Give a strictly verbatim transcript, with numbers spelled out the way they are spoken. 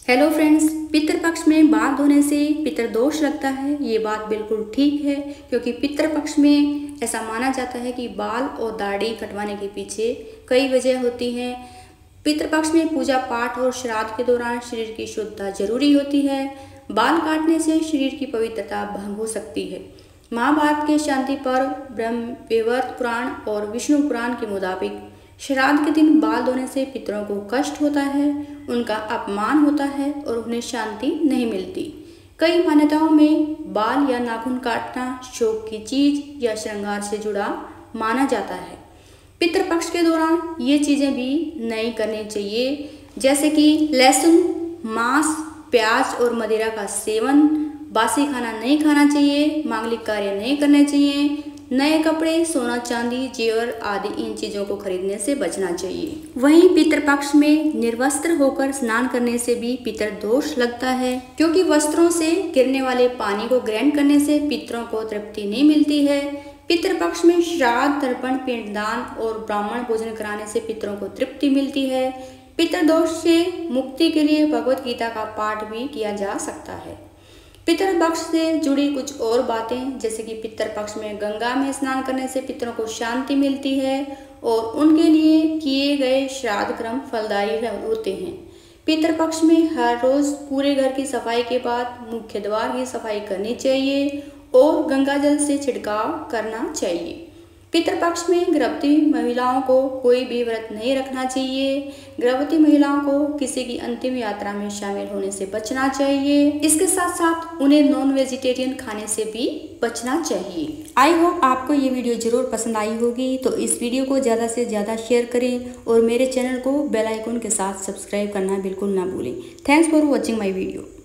Hello friends, Pitrupaksha में बाल धोने से पितृदोष लगता है। ये बात बिल्कुल ठीक है, क्योंकि पितृपक्ष में ऐसा माना जाता है कि बाल और दाढ़ी कटवाने के पीछे कई वजह होती हैं। पितृपक्ष में पूजा पाठ और श्राद्ध के दौरान शरीर की शुद्धता जरूरी होती है। बाल काटने से शरीर की पवित्रता भंग हो सकती है। महाभारत के शांति पर्व, ब्रह्म वैवर्त पुराण और विष्णु पुराण के मुताबिक श्राद्ध के दिन बाल धोने से पितरों को कष्ट होता है, उनका अपमान होता है और उन्हें शांति नहीं मिलती। कई मान्यताओं में बाल या नाखून काटना शौक की चीज या श्रृंगार से जुड़ा माना जाता है। पितृपक्ष के दौरान ये चीज़ें भी नहीं करनी चाहिए, जैसे कि लहसुन, मांस, प्याज और मदिरा का सेवन, बासी खाना नहीं खाना चाहिए, मांगलिक कार्य नहीं करने चाहिए, नए कपड़े, सोना चांदी, जेवर आदि इन चीज़ों को खरीदने से बचना चाहिए। वहीं पितृपक्ष में निर्वस्त्र होकर स्नान करने से भी पितृदोष लगता है, क्योंकि वस्त्रों से गिरने वाले पानी को ग्रहण करने से पितरों को तृप्ति नहीं मिलती है। पितृपक्ष में श्राद्ध, तर्पण, पिंडदान और ब्राह्मण भोजन कराने से पितरों को तृप्ति मिलती है। पितृदोष से मुक्ति के लिए भगवत गीता का पाठ भी किया जा सकता है। पितृपक्ष से जुड़ी कुछ और बातें, जैसे कि पितृपक्ष में गंगा में स्नान करने से पितरों को शांति मिलती है और उनके लिए किए गए श्राद्ध कर्म फलदायी होते हैं। पितृपक्ष में हर रोज पूरे घर की सफाई के बाद मुख्य द्वार की सफाई करनी चाहिए और गंगा जल से छिड़काव करना चाहिए। पितृपक्ष में गर्भवती महिलाओं को कोई भी व्रत नहीं रखना चाहिए। गर्भवती महिलाओं को किसी की अंतिम यात्रा में शामिल होने से बचना चाहिए। इसके साथ साथ उन्हें नॉन वेजिटेरियन खाने से भी बचना चाहिए। आई होप आपको ये वीडियो जरूर पसंद आई होगी, तो इस वीडियो को ज़्यादा से ज़्यादा शेयर करें और मेरे चैनल को बेल आइकन के साथ सब्सक्राइब करना बिल्कुल ना भूलें। Thanks for watching my video.